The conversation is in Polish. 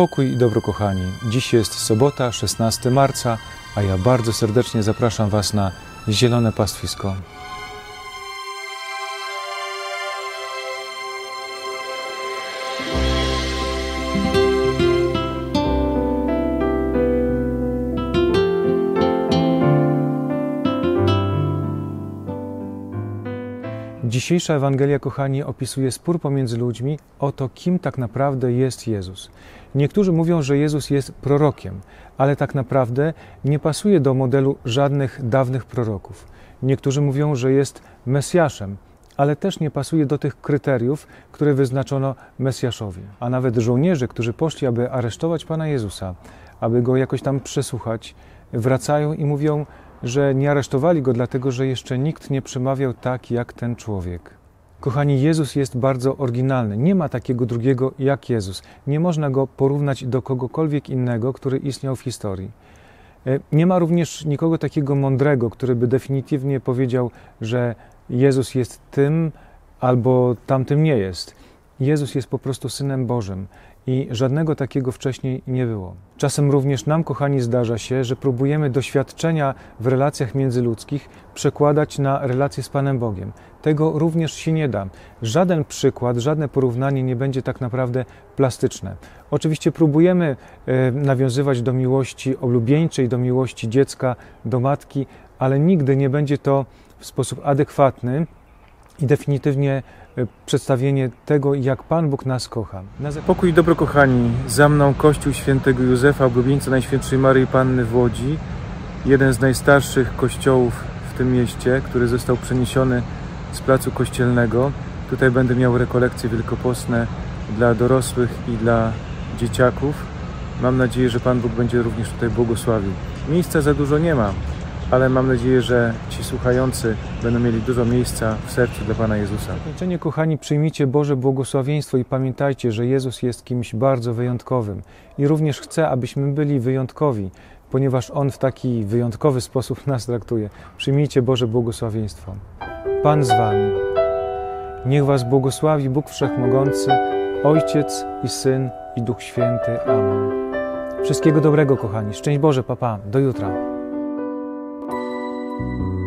Pokój i dobro, kochani. Dziś jest sobota, 16 marca, a ja bardzo serdecznie zapraszam Was na Zielone Pastwisko. Dzisiejsza Ewangelia, kochani, opisuje spór pomiędzy ludźmi o to, kim tak naprawdę jest Jezus. Niektórzy mówią, że Jezus jest prorokiem, ale tak naprawdę nie pasuje do modelu żadnych dawnych proroków. Niektórzy mówią, że jest Mesjaszem, ale też nie pasuje do tych kryteriów, które wyznaczono Mesjaszowi. A nawet żołnierze, którzy poszli, aby aresztować Pana Jezusa, aby Go jakoś tam przesłuchać, wracają i mówią, że nie aresztowali Go dlatego, że jeszcze nikt nie przemawiał tak jak ten człowiek. Kochani, Jezus jest bardzo oryginalny. Nie ma takiego drugiego jak Jezus. Nie można Go porównać do kogokolwiek innego, który istniał w historii. Nie ma również nikogo takiego mądrego, który by definitywnie powiedział, że Jezus jest tym albo tamtym nie jest. Jezus jest po prostu Synem Bożym i żadnego takiego wcześniej nie było. Czasem również nam, kochani, zdarza się, że próbujemy doświadczenia w relacjach międzyludzkich przekładać na relacje z Panem Bogiem. Tego również się nie da. Żaden przykład, żadne porównanie nie będzie tak naprawdę plastyczne. Oczywiście próbujemy nawiązywać do miłości oblubieńczej, do miłości dziecka, do matki, ale nigdy nie będzie to w sposób adekwatny i definitywnie przedstawienie tego, jak Pan Bóg nas kocha. Pokój i dobro, kochani. Za mną Kościół Świętego Józefa, oblubieńca Najświętszej Maryi Panny w Łodzi. Jeden z najstarszych kościołów w tym mieście, który został przeniesiony z placu kościelnego. Tutaj będę miał rekolekcje wielkopostne dla dorosłych i dla dzieciaków. Mam nadzieję, że Pan Bóg będzie również tutaj błogosławił. Miejsca za dużo nie ma, ale mam nadzieję, że ci słuchający będą mieli dużo miejsca w sercu dla Pana Jezusa. Na zakończenie, kochani, przyjmijcie Boże błogosławieństwo i pamiętajcie, że Jezus jest kimś bardzo wyjątkowym i również chce, abyśmy byli wyjątkowi, ponieważ On w taki wyjątkowy sposób nas traktuje. Przyjmijcie Boże błogosławieństwo. Pan z Wami. Niech Was błogosławi Bóg Wszechmogący, Ojciec i Syn i Duch Święty. Amen. Wszystkiego dobrego, kochani. Szczęść Boże, pa, pa. Do jutra.